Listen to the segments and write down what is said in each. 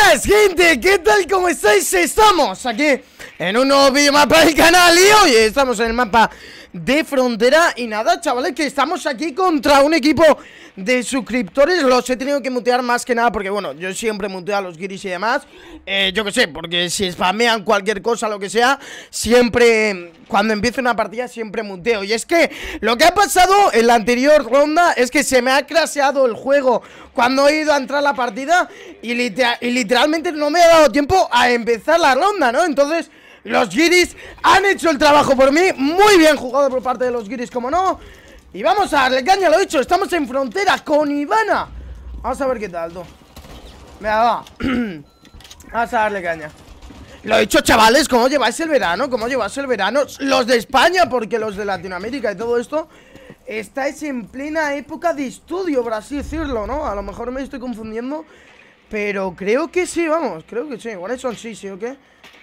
Buenas, gente, ¿qué tal? ¿Cómo estáis? Estamos aquí en un nuevo videomapa del canal y hoy estamos en el mapa de Frontera. Y nada, chavales, que estamos aquí contra un equipo de suscriptores. Los he tenido que mutear más que nada porque, bueno, yo siempre muteo a los guiris y demás. Yo qué sé, porque si spamean cualquier cosa, lo que sea, siempre, cuando empiezo una partida, siempre muteo. Y es que lo que ha pasado en la anterior ronda es que se me ha crasheado el juego cuando he ido a entrar a la partida y literalmente no me ha dado tiempo a empezar la ronda, ¿no? Entonces los guiris han hecho el trabajo por mí. Muy bien jugado por parte de los guiris, como no. Y vamos a darle caña, lo he dicho. Estamos en Frontera con Ivana. Vamos a ver qué tal, tú. Venga, va. Vamos a darle caña. Lo he dicho, chavales, ¿cómo lleváis el verano? ¿Cómo lleváis el verano? Los de España, porque los de Latinoamérica y todo esto estáis en plena época de estudio, por así decirlo, ¿no? A lo mejor me estoy confundiendo, pero creo que sí, vamos. Creo que sí, igual son sí, ¿o qué?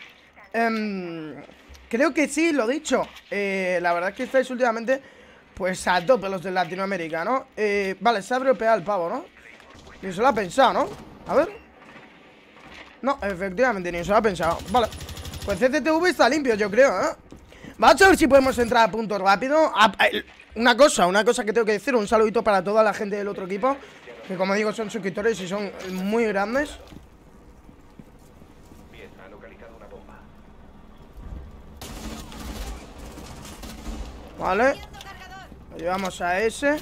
Creo que sí, lo dicho. La verdad es que estáis últimamente pues a tope los de Latinoamérica, ¿no? Vale, se ha dropeado el pavo, ¿no? Ni se lo ha pensado, ¿no? A ver. No, efectivamente, ni se lo ha pensado. Vale, pues CCTV está limpio, yo creo, ¿eh? Vamos a ver si podemos entrar a punto rápido. Una cosa que tengo que decir. Un saludito para toda la gente del otro equipo, que como digo son suscriptores y son muy grandes. Vale, lo llevamos a ese.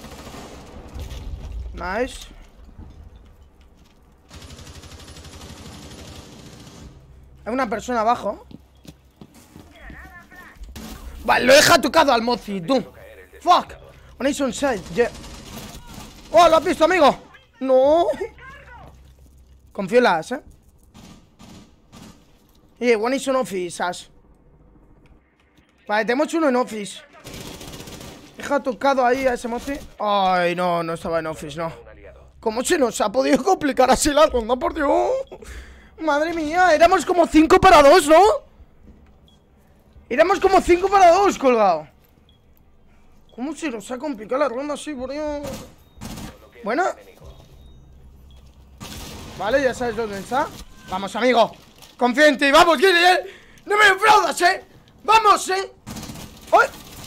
Nice. Hay una persona abajo. Vale, lo deja tocado al Mozi, tú. Fuck. One is on side, yeah. Oh, ¿lo has visto, amigo? No. Confío en la As, one is on office, As. Vale, tenemos uno en office. Deja tocado ahí a ese Mozi. Ay, no, no estaba en office, no. ¿Cómo se nos ha podido complicar así la ronda, por Dios? Madre mía, éramos como 5 para 2, ¿no? Éramos como 5 para 2, colgado. ¿Cómo se nos ha complicado la ronda así, por Dios? Bueno. Vale, ya sabes dónde está. Vamos, amigo. Confía en ti, vamos, Giri, no me defraudas, Vamos, ¡ay!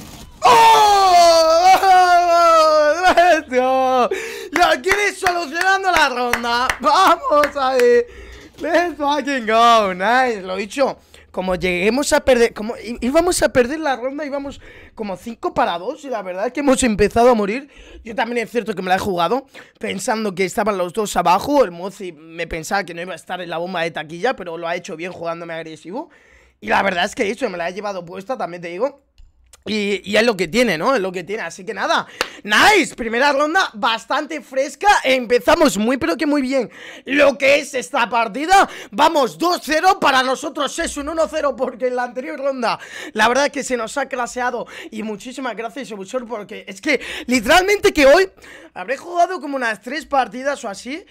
¡Oh! ¡Lo quieres solucionando la ronda! ¡Vamos ahí! ¡Let's fucking go! Nice, lo dicho. Como lleguemos a perder, como íbamos a perder la ronda, íbamos como 5 para 2 y la verdad es que hemos empezado a morir. Yo también es cierto que me la he jugado pensando que estaban los dos abajo. El Mozi me pensaba que no iba a estar en la bomba de taquilla, pero lo ha hecho bien jugándome agresivo. Y la verdad es que eso, me la he llevado puesta, también te digo. Y es lo que tiene, ¿no? Es lo que tiene, así que nada. Nice, primera ronda bastante fresca. Empezamos muy pero que muy bien lo que es esta partida. Vamos, 2-0, para nosotros es un 1-0 porque en la anterior ronda la verdad es que se nos ha claseado. Y muchísimas gracias, Ebusor, porque es que literalmente que hoy habré jugado como unas 3 partidas o así.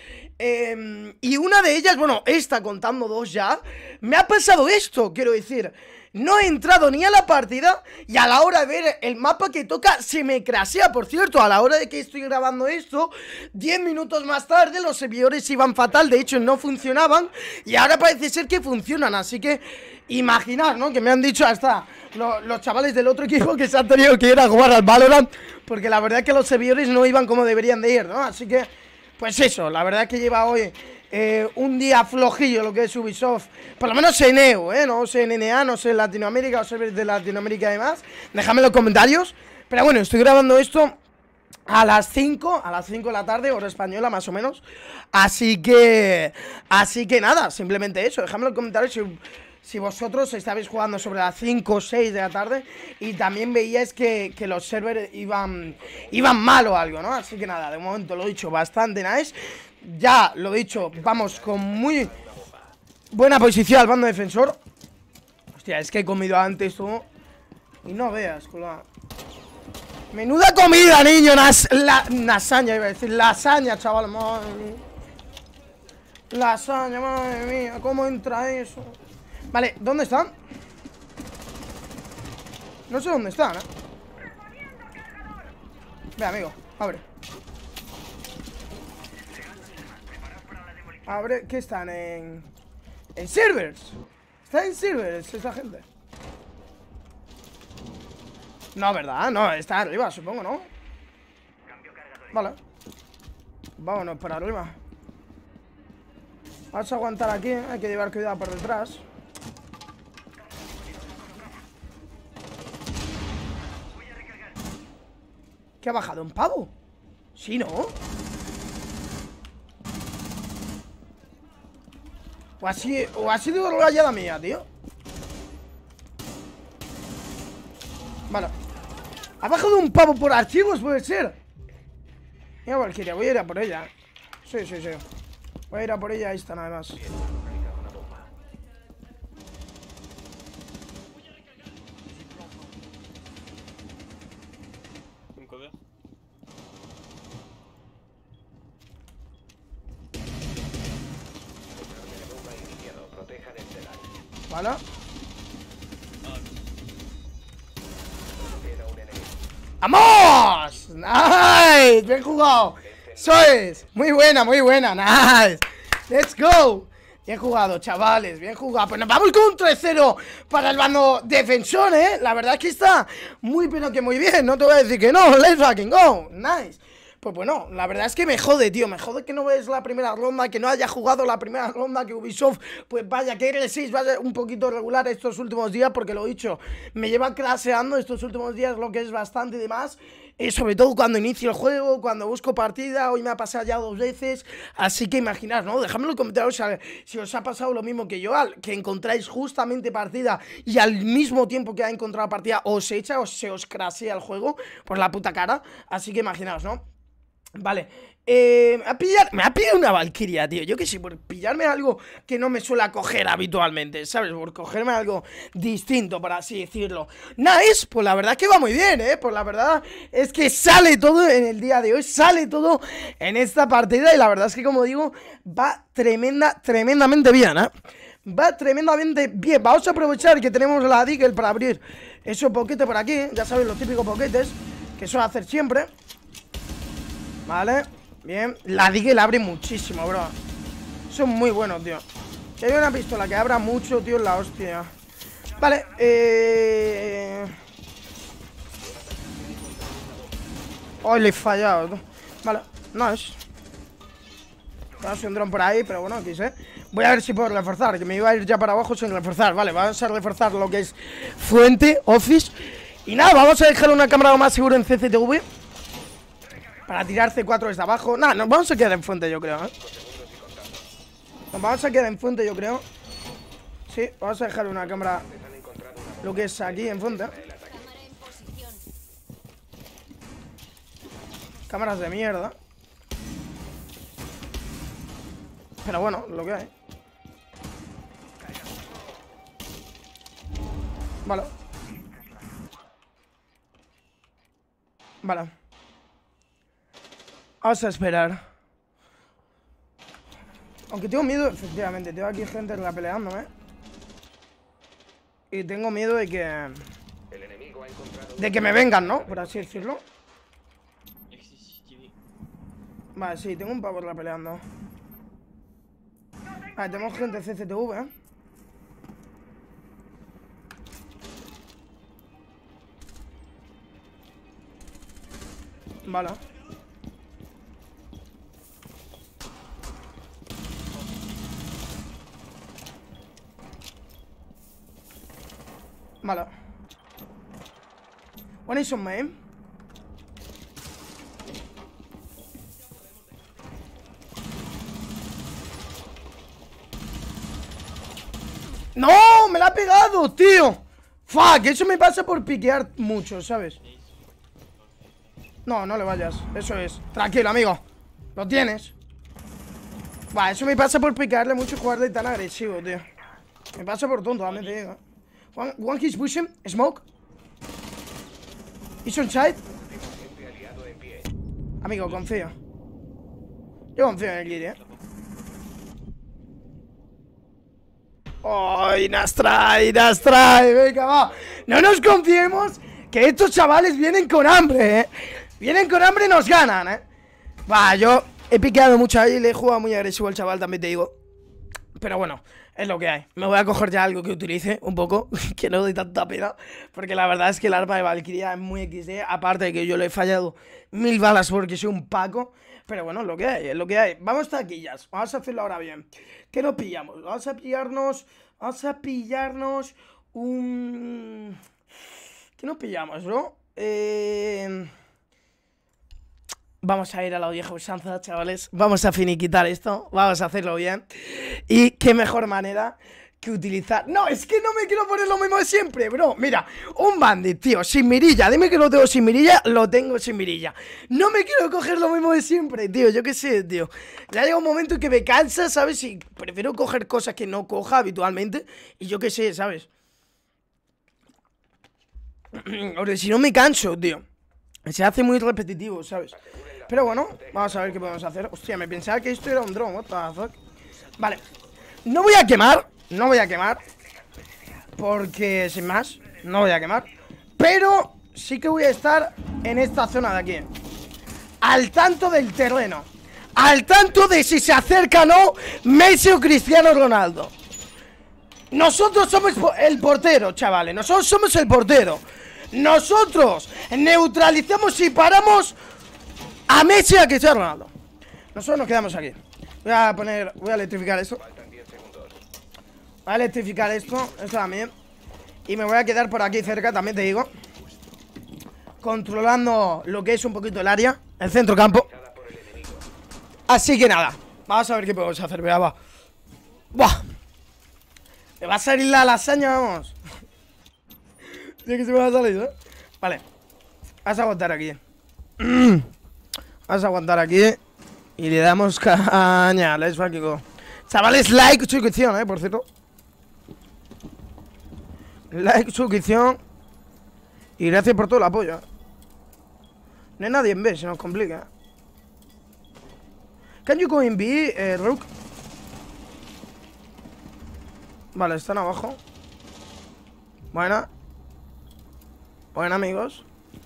Y una de ellas, bueno, esta contando 2 ya, me ha pasado esto, quiero decir. No he entrado ni a la partida y a la hora de ver el mapa que toca se me crashea. Por cierto, a la hora de que estoy grabando esto, 10 minutos más tarde los servidores iban fatal. De hecho no funcionaban y ahora parece ser que funcionan. Así que imaginar, ¿no? Que me han dicho hasta los chavales del otro equipo que se han tenido que ir a jugar al Valorant, porque la verdad es que los servidores no iban como deberían de ir, ¿no? Así que, pues eso, la verdad es que lleva hoy un día flojillo lo que es Ubisoft. Por lo menos en EU, no sé en NA, no sé en Latinoamérica o servers de Latinoamérica y demás. Déjame en los comentarios. Pero bueno, estoy grabando esto a las 5 de la tarde, hora española más o menos. Así que nada, simplemente eso. Déjame en los comentarios si vosotros estabais jugando sobre las 5 o 6 de la tarde y también veíais que los servers iban mal o algo, ¿no? Así que nada, de momento lo he dicho, bastante nice. Ya lo he dicho, vamos con muy buena posición al bando defensor. Hostia, es que he comido antes tú y no veas, cola. Menuda comida, niño. Lasaña, iba a decir, lasaña, chaval, madre mía. Lasaña, madre mía, ¿cómo entra eso? Vale, ¿dónde están? No sé dónde están, Ve, amigo, abre. Abre, ¿qué están? En servers. Está en servers esa gente. No, ¿verdad? No, está arriba, supongo, ¿no? Vale. Vámonos para arriba. Vamos a aguantar aquí, hay que llevar cuidado por detrás. ¿Qué ha bajado? ¿Un pavo? Sí, ¿no? O ha sido rayada mía, tío. Vale. Ha bajado un pavo por archivos, puede ser. Mira, Valkyria, voy a ir a por ella. Sí. Voy a ir a por ella, ahí está, nada más. Vale. ¡Vamos! ¡Nice! ¡Bien jugado! ¡Eso es! Muy buena, nice. ¡Let's go! Bien jugado, chavales, bien jugado. Pues nos vamos con un 3-0 para el bando defensor, ¿eh? La verdad es que está muy, pero que muy bien. No te voy a decir que no. Let's fucking go. Nice. Pues bueno, la verdad es que me jode, tío. Me jode que no ves la primera ronda, que no haya jugado la primera ronda, que Ubisoft, pues vaya, que R6 vaya un poquito regular estos últimos días, porque lo he dicho, me lleva claseando estos últimos días, lo que es bastante y demás. Sobre todo cuando inicio el juego, cuando busco partida. Hoy me ha pasado ya 2 veces. Así que imaginad, ¿no? Dejadme en los comentarios si os ha pasado lo mismo que yo, que encontráis justamente partida y al mismo tiempo que ha encontrado partida os echa o se os crasea el juego por la puta cara. Así que imaginaos, ¿no? Vale, me ha pillado una Valkyria, tío. Yo que sé, por pillarme algo que no me suele coger habitualmente, ¿sabes? Por cogerme algo distinto, por así decirlo. Nice, pues la verdad es que va muy bien, ¿eh? Pues la verdad es que sale todo en el día de hoy. Sale todo en esta partida. Y la verdad es que, como digo, va tremendamente bien, ¿eh? Va tremendamente bien. Vamos a aprovechar que tenemos la Deagle para abrir esos poquetes por aquí. Ya sabéis, los típicos poquetes que suelo hacer siempre. Vale, bien. La Deagle abre muchísimo, bro. Son muy buenos, tío. Si hay una pistola que abra mucho, tío, es la hostia. Vale, oh, le he fallado, tío. Vale, nice. Vamos a un dron por ahí, pero bueno, aquí sé. Voy a ver si puedo reforzar, que me iba a ir ya para abajo sin reforzar. Vale, vamos a reforzar lo que es fuente, office. Y nada, vamos a dejar una cámara lo más seguro en CCTV para tirar C4 desde abajo. Nada, nos vamos a quedar en fuente, yo creo, ¿eh? Nos vamos a quedar en fuente, yo creo. Sí, vamos a dejar una cámara lo que es aquí en fuente. Cámaras de mierda. Pero bueno, lo que hay. Vale. Vale. Vamos a esperar. Aunque tengo miedo, efectivamente. Tengo aquí gente peleándome. Y tengo miedo de que... me vengan, ¿no? Por así decirlo. Vale, sí, tengo un pavo peleando. Vale, tenemos gente CCTV, ¿eh? Vale. Vale. One is on main. ¡No! ¡Me la ha pegado, tío! ¡Fuck! Eso me pasa por piquear mucho, ¿sabes? No, no le vayas. Eso es. Tranquilo, amigo. Lo tienes. Va, eso me pasa por piquearle mucho y jugar de tan agresivo, tío. Me pasa por tonto, también te digo. One hit pushing. Smoke. He's on side. Amigo, confío. Yo confío en el Giri, ¡ay, Nastray! Venga, va. No nos confiemos, que estos chavales vienen con hambre, Vienen con hambre y nos ganan, Va, yo He piqueado mucho ahí, le he jugado muy agresivo al chaval, también te digo. Pero bueno, es lo que hay. Me voy a coger ya algo que utilice un poco, que no doy tanta pena, porque la verdad es que el arma de Valkyria es muy XD, aparte de que yo le he fallado 1000 balas porque soy un Paco. Pero bueno, es lo que hay, es lo que hay. Vamos taquillas, vamos a hacerlo ahora bien. ¿Qué nos pillamos? Vamos a pillarnos un... ¿Qué nos pillamos, bro? Vamos a ir a la vieja usanza, chavales. Vamos a finiquitar esto, vamos a hacerlo bien. Y qué mejor manera que utilizar... No, es que no me quiero poner lo mismo de siempre, bro. Mira, un bandit, tío, sin mirilla. Dime que lo tengo sin mirilla, lo tengo sin mirilla. No me quiero coger lo mismo de siempre, tío. Yo qué sé, tío. Ya llega un momento en que me cansa, ¿sabes? Y prefiero coger cosas que no coja habitualmente. Y yo qué sé, ¿sabes? Porque si no me canso, tío. Se hace muy repetitivo, ¿sabes? Pero bueno, vamos a ver qué podemos hacer. Hostia, me pensaba que esto era un dron. What the fuck. Vale. No voy a quemar. No voy a quemar. Porque, sin más, no voy a quemar. Pero sí que voy a estar en esta zona de aquí. Al tanto del terreno. Al tanto de si se acerca o no Messi o Cristiano Ronaldo. Nosotros somos el portero, chavales. Nosotros somos el portero. Nosotros neutralizamos y paramos a Messi y a Cristiano Ronaldo. Nosotros nos quedamos aquí. Voy a electrificar esto. Voy a electrificar esto también. Y me voy a quedar por aquí cerca, también te digo. Controlando lo que es un poquito el área, el centro campo. Así que nada, vamos a ver qué podemos hacer, vea, va. ¡Buah! Me va a salir la lasaña, vamos. Sí que se me va a salir, ¿eh? Vale. Vas a aguantar aquí. Vas a aguantar aquí. Y le damos caña. Let's fucking go. Chavales, like, suscripción, por cierto. Like, suscripción. Y gracias por todo el apoyo. No hay nadie en B, se nos complica. Can you go in B, Rook? Vale, están abajo. Buena. Buena, amigos.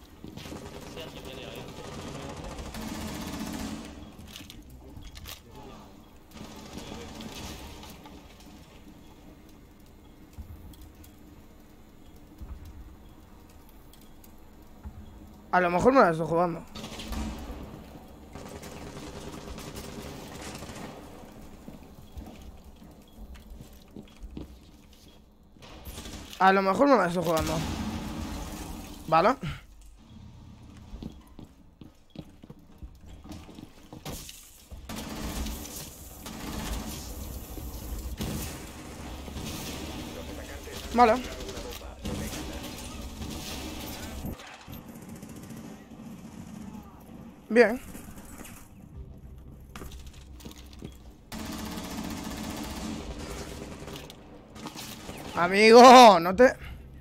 A lo mejor me la estoy jugando. A lo mejor me la estoy jugando. Vale. Vale. Bien. Amigo, no te...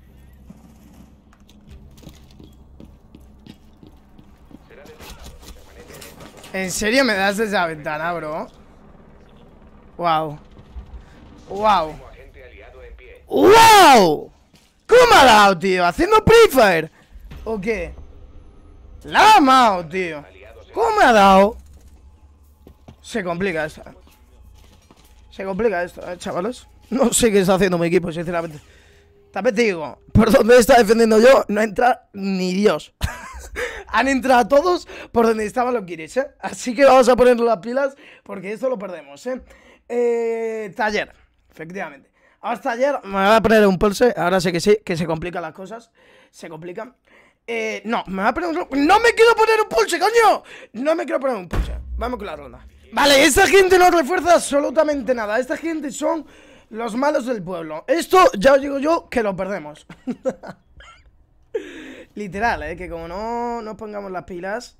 ¿En serio me das esa ventana, bro? Wow. Wow. ¡Wow! ¿Cómo me ha dado, tío? ¿Haciendo Free Fire? ¿O qué? La ha amado, tío. ¿Cómo me ha dado? Se complica esto. Se complica esto, chavales. No sé qué está haciendo mi equipo, sinceramente. También te digo, por donde está defendiendo yo, no entra ni Dios. Han entrado todos por donde estaban los Kiris, ¿eh? Así que vamos a ponernos las pilas, porque esto lo perdemos, ¿eh? Taller, efectivamente. Hasta ayer me voy a poner un pulse. Ahora sé que sí, que se complican las cosas. Se complican. No, me va a poner un... ¡No me quiero poner un pulse, coño! No me quiero poner un pulse. Vamos con la ronda. Vale, esta gente no refuerza absolutamente nada. Esta gente son los malos del pueblo. Esto, ya os digo yo, que lo perdemos. Literal, que como no nos pongamos las pilas.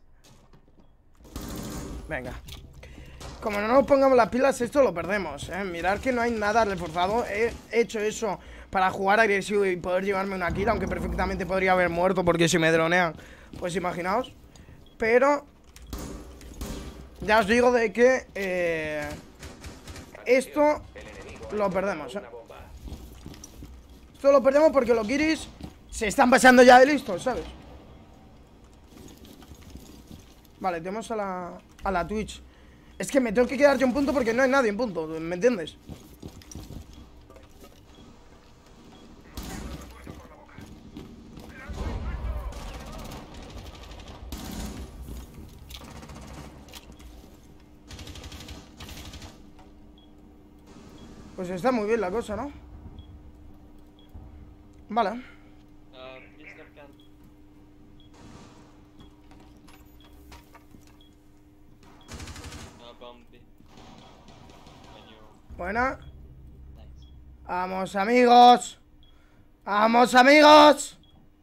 Venga. Como no nos pongamos las pilas, esto lo perdemos, Mirad que no hay nada reforzado. He hecho eso para jugar agresivo y poder llevarme una kill, aunque perfectamente podría haber muerto, porque si me dronean, pues imaginaos. Pero ya os digo de que esto lo perdemos, Esto lo perdemos porque los Kiris se están pasando ya de listos, ¿sabes? Vale, tenemos a la Twitch Es que me tengo que quedar yo en punto porque no hay nadie en punto, ¿me entiendes? Pues está muy bien la cosa, ¿no? Vale. Buena. Vamos, amigos. Vamos, amigos.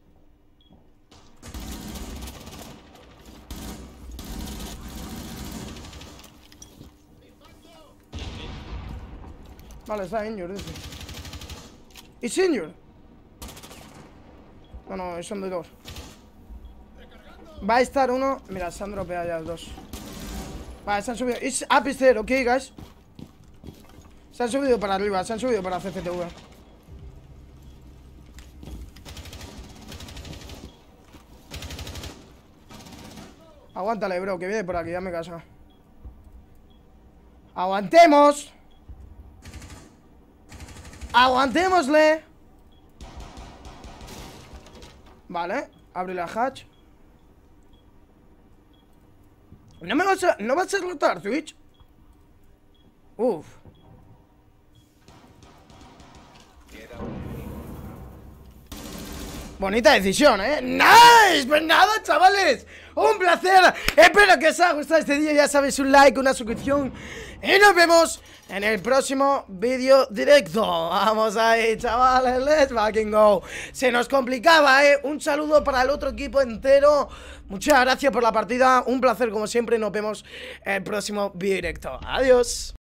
Vale, está injured, dice. ¿Es injured? No, son de dos. Va a estar uno. Mira, se han dropeado ya los dos. Vale, se han subido. It's up is there, ok, guys. Se han subido para arriba, se han subido para CCTV. Aguántale, bro, que viene por aquí, ya me caso. ¡Aguantemos! ¡Aguantémosle! Vale, abre la hatch. ¿No vas a rotar, Twitch? Uf. Bonita decisión, ¿eh? ¡Nice! Pues nada, chavales, un placer. Espero que os haya gustado este día. Ya sabéis, un like, una suscripción. Y nos vemos en el próximo vídeo directo. Vamos ahí, chavales, let's fucking go. Se nos complicaba, ¿eh? Un saludo para el otro equipo entero. Muchas gracias por la partida. Un placer como siempre. Nos vemos en el próximo vídeo directo. Adiós.